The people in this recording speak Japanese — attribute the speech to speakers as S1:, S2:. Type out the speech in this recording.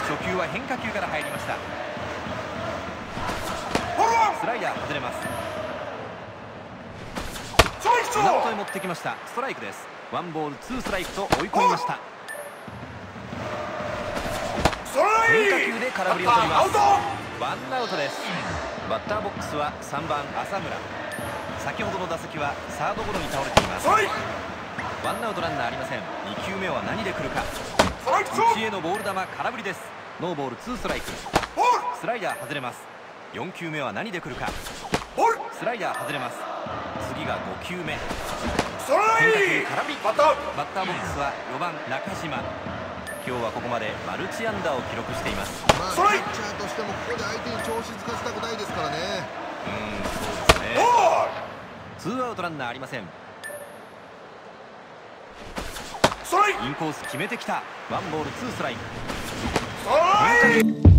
S1: 初球は変化球から入りました。スライダー外れます。胸元へ持ってきました。ストライクです。ワンボールツーストライクと追い込みました。変化球で空振りを取ります。ワンアウトです。バッターボックスは3番浅村。先ほどの打席はサードゴロに倒れています。ワンアウトランナーありません。2球目は何で来るか。内へのボール球空振りです。ノーボールツーストライク。スライダー外れます。4球目は何で来るか。スライダー外れます。次が5球目。変化球空振り。バッターボックスは4番中島。今日はここまでマルチ安打を記録しています。
S2: ピッチャーとしてもここで相手に調子つかせたくないですからね。
S1: そうですね。ツーアウトランナーありません。インコース決めてきた。ワンボールツーストライク。変化球